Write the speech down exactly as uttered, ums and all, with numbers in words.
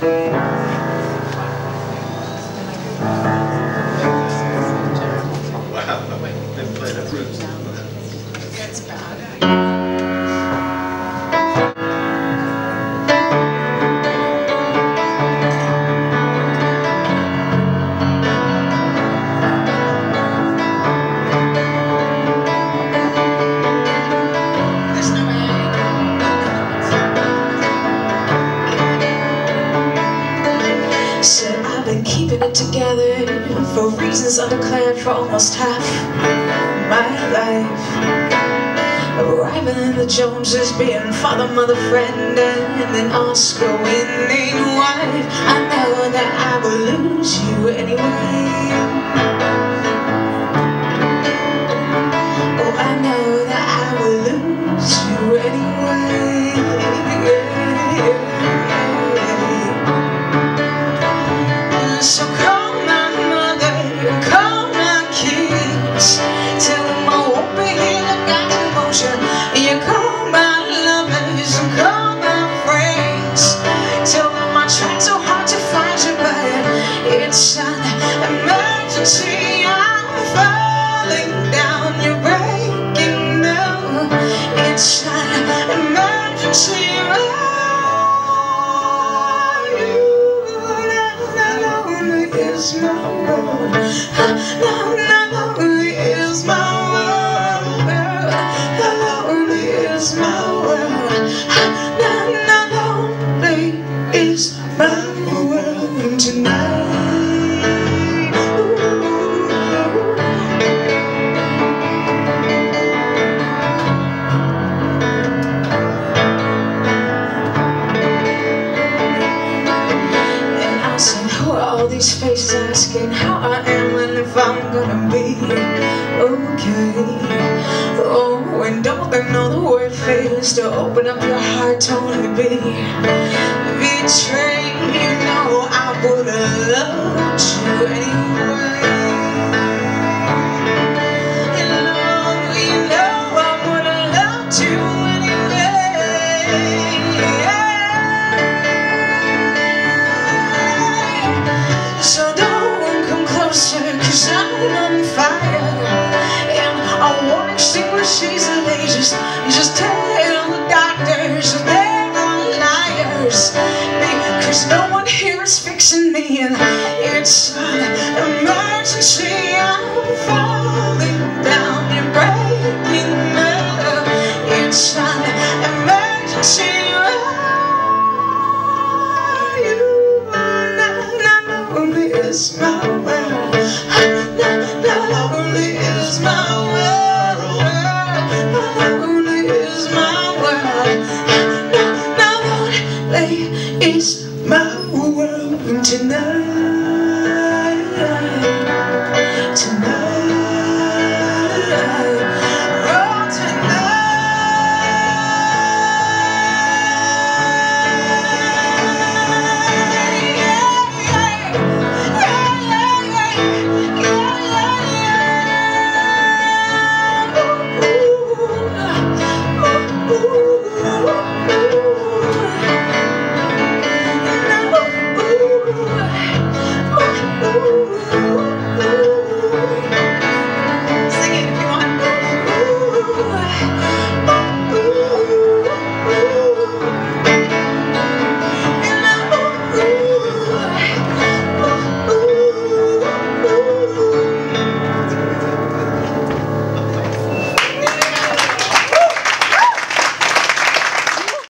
Said I've been keeping it together for reasons undeclared for almost half my life. Arriving in the Joneses, being father, mother, friend, and an Oscar-winning wife. I know that I will lose you anyway. Oh, I know that I will lose you anyway. So call my mother, call my kids, tell them I won't be here, I got emotion. You call my lovers and call my friends, tell them I tried so hard to find you, but it's an emergency. I'm falling down, you're breaking down. It's an emergency. Is my world. How lonely is my world. How lonely is my world. How lonely is my world tonight. And I said, who are all these faces asking how I am and if I'm gonna be okay? Oh, and don't they know the word fails to open up your heart to only be betrayed? You know I would've loved you anyway. You know, you know I would've loved you anyway. So don't come closer, cause I'm on fire, and I won't extinguish these ages. Just tell the doctors they're all liars, because no one here is fixing me, and it's an emergency. I'm falling down, you're breaking up. It's an emergency. Is my world. Not only is my world. Not only is my world. Not only is